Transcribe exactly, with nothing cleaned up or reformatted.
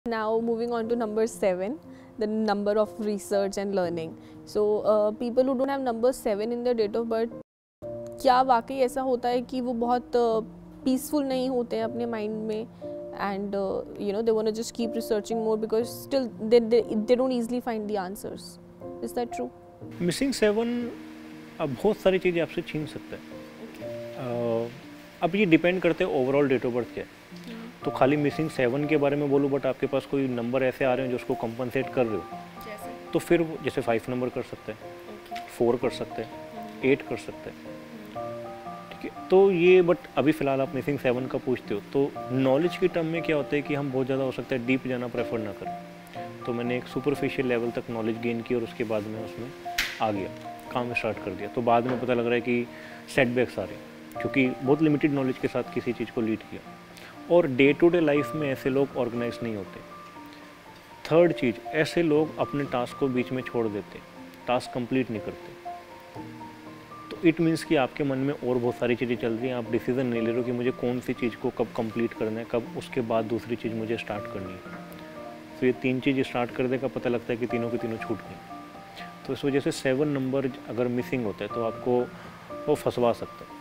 Now moving on to number seven, the number of research and learning. So uh, people who don't have number seven in their date of birth, क्या वाकई ऐसा होता है कि वो बहुत peaceful uh, नहीं होते हैं अपने माइंड में and uh, you know they want to just keep researching more because still they, they they don't easily find the answers. Is that true? Missing seven अब बहुत सारी चीज़ें आपसे छीन सकता है. Okay. uh, अब ये डिपेंड करते हैं ओवरऑल डेट ऑफ बर्थ क्या है. तो खाली मिसिंग सेवन के बारे में बोलूँ बट आपके पास कोई नंबर ऐसे आ रहे हैं जो उसको कंपनसेट कर रहे हो जैसे? तो फिर जैसे फाइव नंबर कर सकते हैं, फोर कर सकते हैं, एट कर सकते हैं. ठीक है, तो ये बट अभी फ़िलहाल आप मिसिंग सेवन का पूछते हो तो नॉलेज की टर्म में क्या होता है कि हम बहुत ज़्यादा हो सकता है डीप जाना प्रेफर ना करें. तो मैंने एक सुपरफिशियल लेवल तक नॉलेज गेन की और उसके बाद में उसमें आ गया, काम स्टार्ट कर दिया. तो बाद में पता लग रहा है कि सेटबैक्स आ रहे हैं क्योंकि बहुत लिमिटेड नॉलेज के साथ किसी चीज़ को लीड किया. और डे टू डे लाइफ में ऐसे लोग ऑर्गेनाइज नहीं होते. थर्ड चीज़, ऐसे लोग अपने टास्क को बीच में छोड़ देते, टास्क कंप्लीट नहीं करते. तो इट मीन्स कि आपके मन में और बहुत सारी चीज़ें चल रही हैं, आप डिसीजन नहीं ले रहे हो कि मुझे कौन सी चीज़ को कब कंप्लीट करना है, कब उसके बाद दूसरी चीज़ मुझे स्टार्ट करनी है. तो ये तीन चीज़ स्टार्ट कर देगा, पता लगता है कि तीनों की तीनों छूट गई. तो इस वजह से सेवन नंबर अगर मिसिंग होता है तो आपको वो फंसवा सकता है.